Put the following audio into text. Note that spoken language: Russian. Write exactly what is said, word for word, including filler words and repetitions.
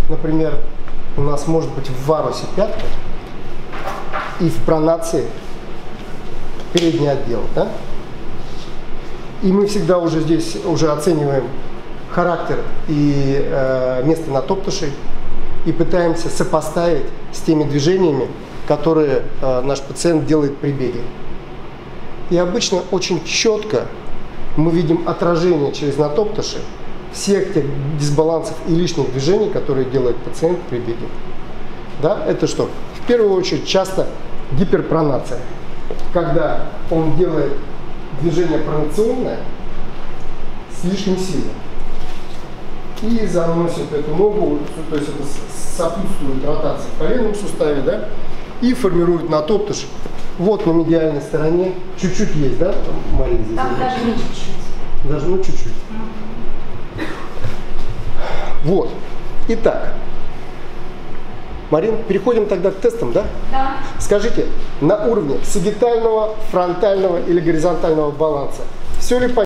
например, у нас может быть в варусе пятка и в пронации передний отдел, да? И мы всегда уже здесь уже оцениваем характер и э, место натоптышей и пытаемся сопоставить с теми движениями, которые э, наш пациент делает при беге. И обычно очень четко мы видим отражение через натоптыши всех тех дисбалансов и лишних движений, которые делает пациент при беге. Да? Это что? В первую очередь часто гиперпронация, когда он делает движение пронационное с лишней силой и заносит эту ногу, то есть это сопутствует ротации в коленном суставе, да, и формирует натоптыш. Вот на медиальной стороне чуть-чуть есть, да, Мария? Здесь там даже не чуть-чуть. Даже, ну, чуть-чуть. Вот. Итак, Марин, переходим тогда к тестам, да? Да. Скажите, на уровне сагитального, фронтального или горизонтального баланса все ли понятно?